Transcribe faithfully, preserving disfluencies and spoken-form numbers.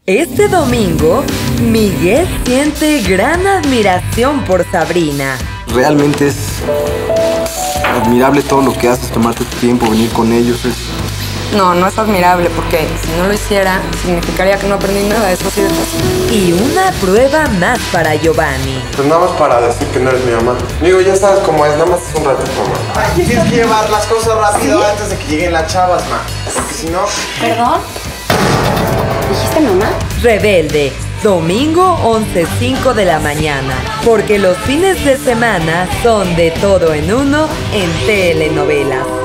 Este domingo, Miguel siente gran admiración por Sabrina. Realmente es admirable todo lo que haces, tomarte tu tiempo, venir con ellos. Es... No, no es admirable porque si no lo hiciera, significaría que no aprendí nada, eso sí de fácil. Y una prueba más para Giovanni. Pues nada más para decir que no eres mi mamá. Amigo, ya sabes cómo es, nada más es un ratito, mamá. Ay, tienes que llevar las cosas rápido, ¿sí?, antes de que lleguen las chavas, ma. Porque si no... ¿Perdón? ¿Dijiste mamá? Rebelde, domingo once cinco de la mañana. Porque los fines de semana son de todo en uno en telenovelas.